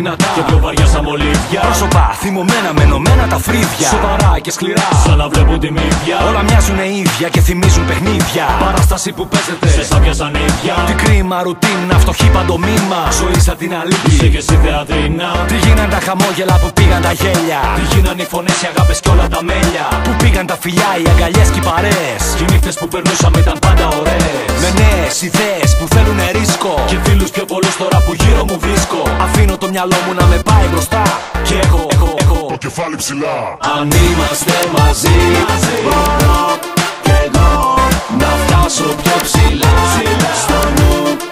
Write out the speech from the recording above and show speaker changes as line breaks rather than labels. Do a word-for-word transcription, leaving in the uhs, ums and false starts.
δυνατά και πιο βαριά σαν μολύβια.
Πρόσωπα θυμωμένα με ενωμένα τα φρύδια.
Σοβαρά και σκληρά, σαν να βλέπουν τη μύδια.
Όλα μοιάζουν ίδια και θυμίζουν παιχνίδια.
Παράσταση που παίζεται σε σάπια σαν ίδια.
Τι κρίμα, ρουτίνα, φτωχή παντομήμα.
Ζωή σαν την αλήθεια, είσαι και εσύ θεατρινά.
Τι γίναν τα χαμόγελα που πήγαν τα γέλια.
Τι γίναν οι φωνές, οι αγάπες κι όλα τα μέλια.
Που πήγαν τα φιλιά, οι αγκαλιές και οι παρέες.
Και οι νύχτες που περνούσαμε ήταν πάντα ωραίες.
Με νέες ιδέες που θέλουνε ρίσκο.
Και φίλους πιο πολλούς τώρα που γύρω μου βρίσκω.
Αφήνω το μυαλό μου να με πάει μπροστά.
Και έχω, έχω, έχω
το κεφάλι ψηλά.
Αν είμαστε μαζί, μαζί μπορώ κι εγώ να φτάσω πιο ψηλά, ψηλά. Στο νου